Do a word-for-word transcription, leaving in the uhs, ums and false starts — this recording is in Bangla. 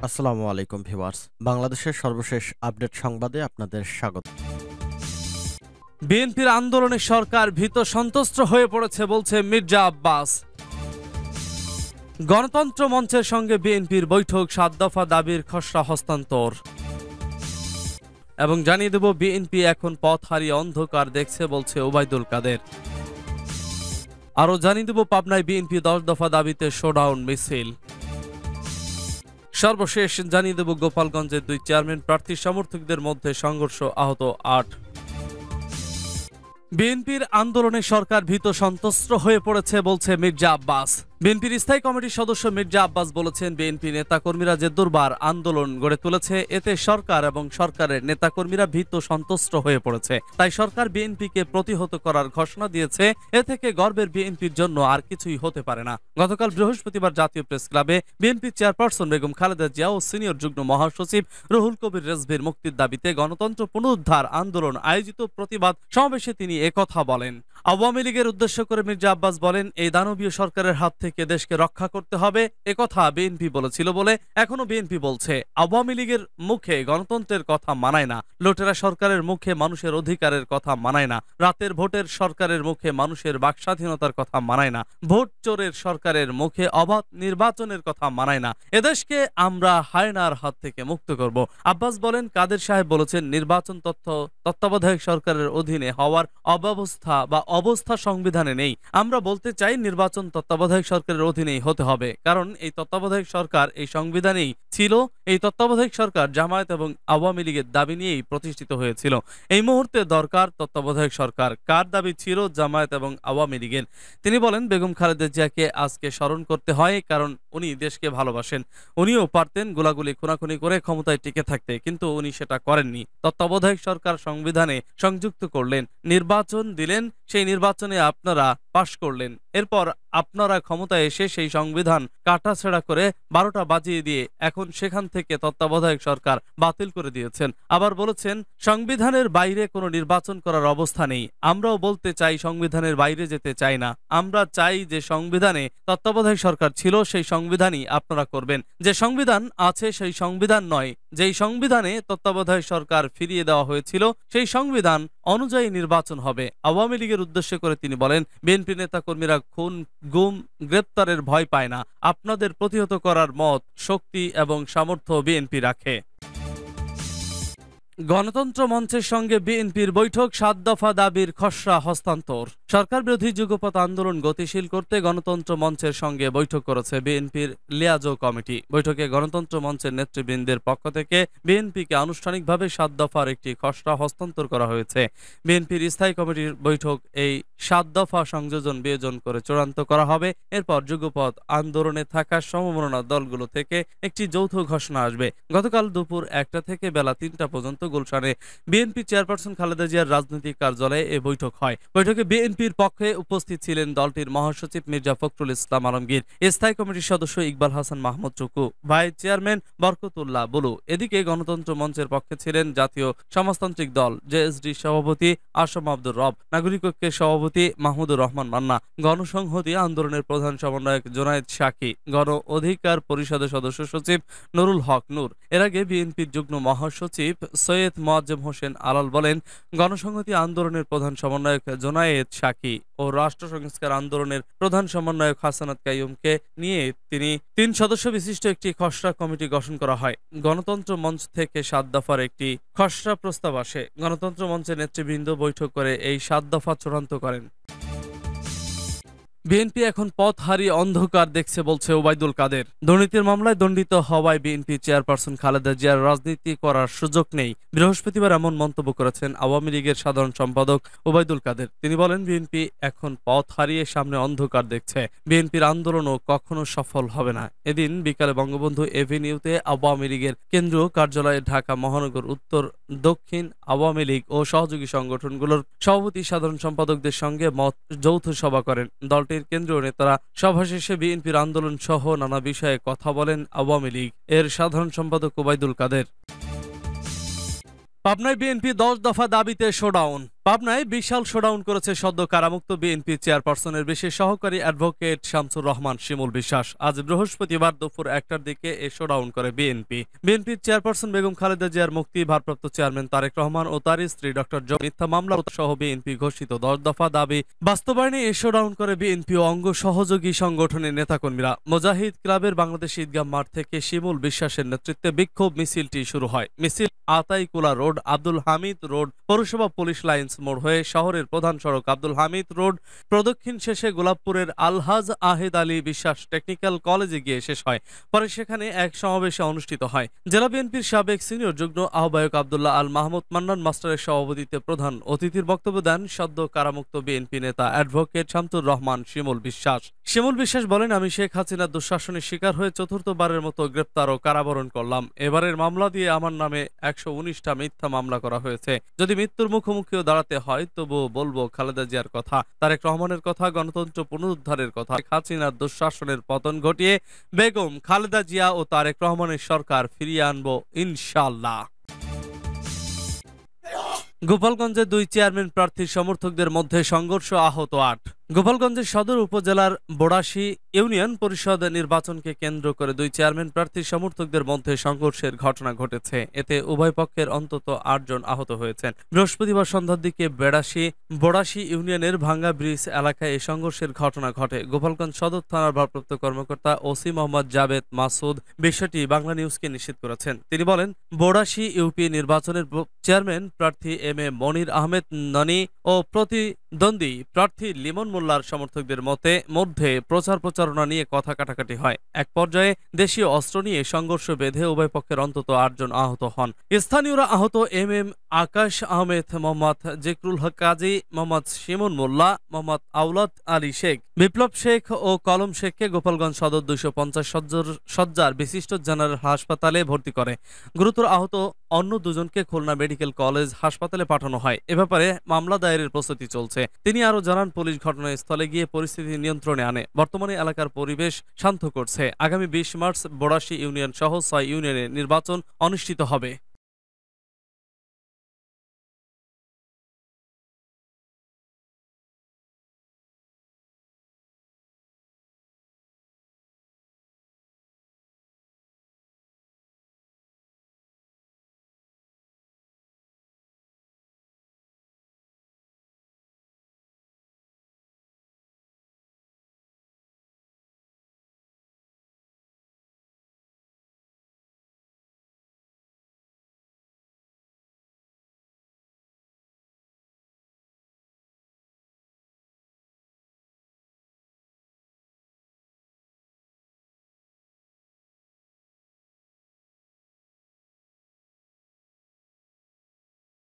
আসসালামু আলাইকুম ভিউয়ার্স, বাংলাদেশের সর্বশেষ আপডেট সংবাদে আপনাদের স্বাগত। বিএনপির আন্দোলনে সরকার ভীত সন্ত্রস্ত হয়ে পড়েছে বলছে মির্জা আব্বাস। গণতন্ত্র মঞ্চের সঙ্গে বিএনপির বৈঠক, সাত দফা দাবির খসড়া হস্তান্তর। এবং জানিয়ে দেব বিএনপি এখন পথ হারিয়ে অন্ধকার দেখছে বলছে ওবায়দুল কাদের। আরও জানিয়ে দেব পাবনায় বিএনপি দশ দফা দাবিতে শোডাউন মিছিল। সর্বশেষ জানিয়ে দেব গোপালগঞ্জের দুই চেয়ারম্যান প্রার্থী সমর্থকদের মধ্যে সংঘর্ষ, আহত আট। বিএনপির আন্দোলনে সরকার ভীত সন্ত্রস্ত হয়ে পড়েছে বলছে মির্জা আব্বাস। বিএনপির স্থায়ী কমিটির সদস্য মির্জা আব্বাস বলেছেন, বিএনপি নেতাকর্মীরা যে দুর্বার আন্দোলন গড়ে তুলেছে এতে সরকার এবং সরকারের নেতাকর্মীরা ভীত সন্ত্রস্ত হয়ে পড়েছে। তাই সরকার বিএনপিকে প্রতিহত করার ঘোষণা দিয়েছে। এ থেকে গর্বের বিএনপির জন্য আর কিছুই হতে পারে না। গতকাল বৃহস্পতিবার জাতীয় প্রেস ক্লাবে বিএনপি চেয়ারপারসন বেগম খালেদা জিয়া ও সিনিয়র যুগ্ম মহাসচিব রুহুল কবির রেজভির মুক্তির দাবিতে গণতন্ত্র পুনরুদ্ধার আন্দোলন আয়োজিত প্রতিবাদ সমাবেশে তিনি একথা বলেন। আওয়ামী লীগের উদ্দেশ্য করে মির্জা আব্বাস বলেন, এই দানবীয় সরকারের হাত থেকে দেশকে রক্ষা করতে হবে। একথা বিএনপি বলেছিল বলে এখনো বিএনপি বলছে। আওয়ামী লীগের মুখে গণতন্ত্রের কথা মানায় না, লুটেরা সরকারের মুখে মানুষের অধিকারের কথা মানায় না, রাতের ভোটের সরকারের মুখে মানুষের বাকস্বাধীনতার কথা মানায় না, ভোট চোরের সরকারের মুখে অবাধ নির্বাচনের কথা মানায় না। এদেশকে আমরা হায়নার হাত থেকে মুক্ত করব। আব্বাস বলেন, কাদের সাহেব বলেছেন, নির্বাচন তথ্য তত্ত্বাবধায়ক সরকারের অধীনে হওয়ার অব্যবস্থা বা অবস্থা সংবিধানে নেই। আমরা বলতে চাই নির্বাচন তত্ত্বাবধায়ক সরকারের অধীনেই হতে হবে, কারণ এই তত্ত্বাবধায়ক সরকার এই সংবিধানেই ছিল। এই তত্ত্বাবধায়ক সরকার জামায়াত এবং আওয়ামী লীগের দাবি নিয়েই প্রতিষ্ঠিত হয়েছিল। এই মুহূর্তে দরকার তত্ত্বাবধায়ক সরকার। কার দাবি ছিল? জামায়াত এবং আওয়ামী লীগের। তিনি বলেন, বেগম খালেদা জিয়াকে আজকে স্মরণ করতে হয়, কারণ উনি দেশকে ভালোবাসেন। উনিও পারতেন গোলাগুলি খুনাখুনি করে ক্ষমতায় টিকে থাকতে, কিন্তু উনি সেটা করেননি। তত্ত্বাবধায়ক সরকার সংবিধানে সংযুক্ত করলেন, নির্বাচন দিলেন, সেই নির্বাচনে আপনারা পাশ করলেন। এরপর আপনারা ক্ষমতায় এসে সেই সংবিধান কাটাছেড়া করে বারোটা বাজিয়ে দিয়ে এখন সেখান থেকে তত্ত্বাবধায়ক সরকার বাতিল করে দিয়েছেন। আবার বলেছেন, সংবিধানের বাইরে কোনো নির্বাচন করার অবস্থা নেই। আমরাও বলতে চাই, সংবিধানের বাইরে যেতে চাই না। আমরা চাই যে সংবিধানে তত্ত্বাবধায়ক সরকার ছিল সেই সংবিধানই আপনারা করবেন। যে সংবিধান আছে সেই সংবিধান নয়, যেই সংবিধানে তত্ত্বাবধায়ক সরকার ফিরিয়ে দেওয়া হয়েছিল সেই সংবিধান অনুযায়ী নির্বাচন হবে। আওয়ামী লীগের উদ্দেশ্য করে তিনি বলেন, বিএনপি নেতা কর্মীরা খুন, গুম, গ্রেপ্তারের ভয় পায় না। আপনাদের প্রতিহত করার মত, শক্তি এবং সামর্থ্য বিএনপি রাখে। গণতন্ত্র মঞ্চের সঙ্গে বিএনপির বৈঠক, সাত দফা দাবির খসড়া হস্তান্তর। সরকার বিরোধী যুগপৎ আন্দোলন গতিশীল করতে গণতন্ত্র মঞ্চের সঙ্গে বৈঠক করেছে বিএনপির লিয়াজো কমিটি। বৈঠকে গণতন্ত্র মঞ্চের নেতৃবৃন্দের পক্ষ থেকে বিএনপিকে আনুষ্ঠানিকভাবে সাত দফার একটি খসড়া হস্তান্তর করা হয়েছে। বিএনপির স্থায়ী কমিটির বৈঠক এই সাত দফা সংযোজন বিয়োজন করে চূড়ান্ত করা হবে। এরপর যুগপৎ আন্দোলনে থাকা সমমনা দলগুলো থেকে একটি যৌথ ঘোষণা আসবে। গতকাল দুপুর একটা থেকে বেলা তিনটা পর্যন্ত গুলশানে বিএনপি চেয়ারপারসন খালেদা জিয়ার রাজনৈতিক কার্যালয়ে এ বৈঠক হয়। বৈঠকে বিএনপির পক্ষে উপস্থিত ছিলেন দলটির মহাসচিব মির্জা ফখরুল ইসলাম আলমগীর, স্থায়ী কমিটির সদস্য ইকবাল হাসান মাহমুদ টুকু, ভাইস চেয়ারম্যান বরকতুল্লাহ বুলু। এদিকে গণতন্ত্র মঞ্চের পক্ষে ছিলেন জাতীয় সমাজতান্ত্রিক দল জেএসডি সভাপতি আসম আব্দুর রব, নাগরিক ঐক্যের সভাপতি মাহমুদুর রহমান মান্না, গণসংহতি আন্দোলনের প্রধান সমন্বয়ক জোনায়েদ সাকি, গণ অধিকার পরিষদের সদস্য সচিব নুরুল হক নূর। এর আগে বিএনপির যুগ্ম মহাসচিব সৈয়দ মোয়াজ্জেম হোসেন আলাল বলেন, গণসংহতি আন্দোলনের প্রধান সমন্বয়ক জোনায়েদ সাকি ও রাষ্ট্র সংস্কার আন্দোলনের প্রধান সমন্বয়ক হাসানাত কাইয়ুমকে নিয়ে তিনি তিন সদস্য বিশিষ্ট একটি খসড়া কমিটি গঠন করা হয়। গণতন্ত্র মঞ্চ থেকে সাত দফার একটি খসড়া প্রস্তাব আসে। গণতন্ত্র মঞ্চের নেতৃবৃন্দ বৈঠক করে এই সাত দফা চূড়ান্ত করেন। বিএনপি এখন পথ হারিয়ে অন্ধকার দেখছে বলছে ওবায়দুল কাদের। দুর্নীতির মামলায় দণ্ডিত হওয়ায় বিএনপি চেয়ারপারসন খালেদা জিয়ার রাজনীতি করার সুযোগ নেই। বৃহস্পতিবার এমন মন্তব্য করেছেন আওয়ামী লীগের সাধারণ সম্পাদক ওবায়দুল কাদের। তিনি বলেন, বিএনপি এখন পথ হারিয়ে সামনে অন্ধকার দেখছে। বিএনপির আন্দোলনও কখনো সফল হবে না। এদিন বিকালে বঙ্গবন্ধু এভিনিউতে আওয়ামী লীগের কেন্দ্রীয় কার্যালয়ে ঢাকা মহানগর উত্তর দক্ষিণ আওয়ামী লীগ ও সহযোগী সংগঠনগুলোর সভাপতি সাধারণ সম্পাদকদের সঙ্গে মত যৌথ সভা করেন। দলটির কেন্দ্রীয় নেতারা সভা শেষে বিএনপির আন্দোলন সহ নানা বিষয়ে কথা বলেন আওয়ামী লীগ এর সাধারণ সম্পাদক ওবায়দুল কাদের। পাবনায় বিএনপি দশ দফা দাবিতে শোডাউন। পাবনায় বিশাল শোডাউন করেছে সদ্য কারামুক্ত বিএনপি চেয়ারপারসনের বিশেষ সহকারী অ্যাডভোকেট শামসুর রহমান শিমুল বিশ্বাস। আজ বৃহস্পতিবার দুপুর একটার দিকে এ শোডাউন করে বিএনপি। বিএনপির চেয়ারপারসন বেগম খালেদা জিয়ার মুক্তি, ভারপ্রাপ্ত চেয়ারম্যান তারেক রহমান ও তার স্ত্রী ডক্টর জ মিথ্যা মামলা সহ বিএনপি ঘোষিত দশ দফা দাবি বাস্তবায়নে এ শোডাউন করে বিএনপি ও অঙ্গ সহযোগী সংগঠনের নেতাকর্মীরা। মুজাহিদ ক্লাবের বাংলাদেশ ঈদগাহ মাঠ থেকে শিমুল বিশ্বাসের নেতৃত্বে বিক্ষোভ মিছিলটি শুরু হয়। মিছিল আতাইকুলা রোড, আব্দুল হামিদ রোড, পৌরসভা পুলিশ লাইন্স মোড় হয়ে শহরের প্রধান সড়ক আব্দুল হামিদ রোড প্রদক্ষিণ শেষে গোলাপপুরের আলহাজ আহেদ আলী বিশ্বাস টেকনিক্যাল কলেজে গিয়ে শেষ হয়। পরে সেখানে এক সমাবেশে অনুষ্ঠিত হয়। জেলা বিএনপির সাবেক সিনিয়র যুগ্ম আহ্বায়ক আব্দুল্লাহ আল মাহমুদ মান্নান মাস্টারের সভাপতিত্বে প্রধান অতিথির বক্তব্য দেন সদ্য কারামুক্ত বিএনপি নেতা অ্যাডভোকেট শামসুর রহমান শিমুল বিশ্বাস। শিমুল বিশ্বাস বলেন, আমি শেখ হাসিনার দুঃশাসনের শিকার হয়ে চতুর্থবারের মতো গ্রেপ্তার ও কারাবরণ করলাম। এবারের মামলা দিয়ে আমার নামে একশো উনিশটা মিথ্যা মামলা করা হয়েছে। যদি মৃত্যুর মুখোমুখিও দাঁড়াতে হয় তবুও বলবো খালেদা জিয়ার কথা, তারেক রহমানের কথা, গণতন্ত্র পুনরুদ্ধারের কথা। হাসিনার দুঃশাসনের পতন ঘটিয়ে বেগম খালেদা জিয়া ও তারেক রহমানের সরকার ফিরিয়ে আনবো ইনশাআল্লাহ। গোপালগঞ্জে দুই চেয়ারম্যান প্রার্থীর সমর্থকদের মধ্যে সংঘর্ষ, আহত আট। গোপালগঞ্জের সদর উপজেলার বোড়াশী ইউনিয়ন পরিষদ নির্বাচনকে কেন্দ্র করে দুই চেয়ারম্যান প্রার্থীর সমর্থকদের মধ্যে সংঘর্ষের ঘটনা ঘটেছে। এতে উভয় পক্ষের অন্তত আটজন আহত হয়েছেন। বৃহস্পতিবার সন্ধ্যার দিকে বেড়াশী বোড়াশী ইউনিয়নের ভাঙ্গা ব্রিজ এলাকায় এই সংঘর্ষের ঘটনা ঘটে। গোপালগঞ্জ সদর থানার ভারপ্রাপ্ত কর্মকর্তা ওসি মোহাম্মদ জাবেদ মাসুদ বিষয়টি বাংলা নিউজকে নিশ্চিত করেছেন। তিনি বলেন, বোড়াশী ইউপি নির্বাচনের চেয়ারম্যান প্রার্থী এম এ মনির আহমেদ ননি ও প্রতিদ্বন্দ্বী প্রার্থী লিমন মোল্লার সমর্থকদের মতে মধ্যে প্রচার প্রচারণা নিয়ে কথা কাটাকাটি হয়। এক পর্যায়ে দেশীয় অস্ত্র নিয়ে সংঘর্ষ বেঁধে উভয় পক্ষের অন্তত আটজন আহত হন। স্থানীয়রা আহত এম এম আকাশ আহমেদ, মোহাম্মদ জিকরুল হক কাজী, মোহাম্মদ শিমুন মোল্লা, মোহাম্মদ আউলাদ আলী শেখ, বিপ্লব শেখ ও কলম শেখকে গোপালগঞ্জ সদর দুইশো পঞ্চাশ সজ্জার বিশিষ্ট জেনারেল হাসপাতালে ভর্তি করে। গুরুতর আহত অন্য দুজনকে খুলনা মেডিকেল কলেজ হাসপাতালে পাঠানো হয়। এ ব্যাপারে মামলা দায়েরের প্রস্তুতি চলছে। তিনি আরো জানান, পুলিশ ঘটনাস্থলে গিয়ে পরিস্থিতি নিয়ন্ত্রণে আনে। বর্তমানে এলাকার পরিবেশ শান্ত করছে। আগামী বিশ মার্চ বোড়াশী ইউনিয়ন সহ ছয় ইউনিয়নে নির্বাচন অনুষ্ঠিত হবে।